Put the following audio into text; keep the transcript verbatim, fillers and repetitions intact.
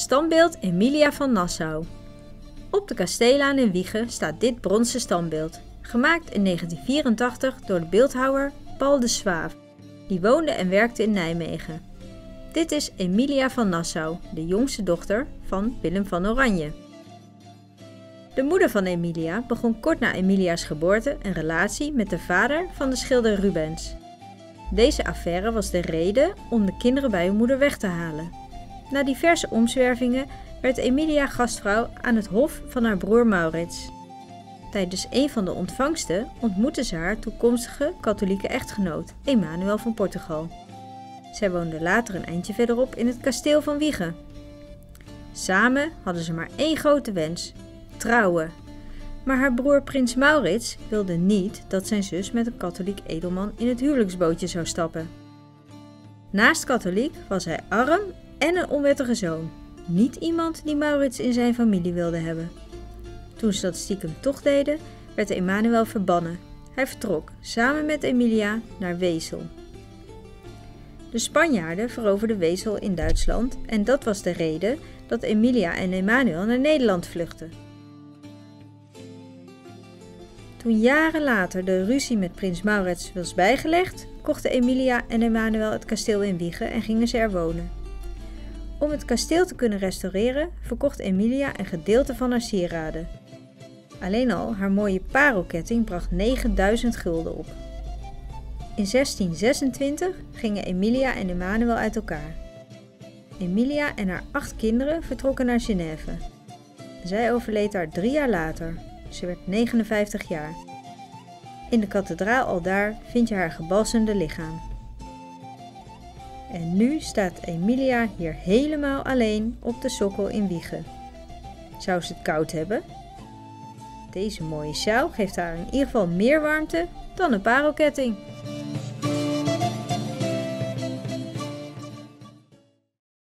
Standbeeld Emilia van Nassau. Op de Kasteellaan in Wijchen staat dit bronzen standbeeld, gemaakt in negentien vierentachtig door de beeldhouwer Paul de Swaaf, die woonde en werkte in Nijmegen. Dit is Emilia van Nassau, de jongste dochter van Willem van Oranje. De moeder van Emilia begon kort na Emilia's geboorte een relatie met de vader van de schilder Rubens. Deze affaire was de reden om de kinderen bij hun moeder weg te halen. Na diverse omzwervingen werd Emilia gastvrouw aan het hof van haar broer Maurits. Tijdens een van de ontvangsten ontmoette ze haar toekomstige katholieke echtgenoot, Emanuel van Portugal. Zij woonden later een eindje verderop in het kasteel van Wijchen. Samen hadden ze maar één grote wens: trouwen. Maar haar broer prins Maurits wilde niet dat zijn zus met een katholiek edelman in het huwelijksbootje zou stappen. Naast katholiek was hij arm en een onwettige zoon. Niet iemand die Maurits in zijn familie wilde hebben. Toen ze dat stiekem toch deden, werd Emanuel verbannen. Hij vertrok samen met Emilia naar Wesel. De Spanjaarden veroverden Wesel in Duitsland en dat was de reden dat Emilia en Emanuel naar Nederland vluchtten. Toen jaren later de ruzie met prins Maurits was bijgelegd, kochten Emilia en Emanuel het kasteel in Wijchen en gingen ze er wonen. Om het kasteel te kunnen restaureren, verkocht Emilia een gedeelte van haar sieraden. Alleen al haar mooie parelketting bracht negenduizend gulden op. In zestien zesentwintig gingen Emilia en Emanuel uit elkaar. Emilia en haar acht kinderen vertrokken naar Genève. Zij overleed daar drie jaar later. Ze werd negenenvijftig jaar. In de kathedraal aldaar vind je haar gebalsemde lichaam. En nu staat Emilia hier helemaal alleen op de sokkel in Wijchen. Zou ze het koud hebben? Deze mooie sjaal geeft haar in ieder geval meer warmte dan een parelketting.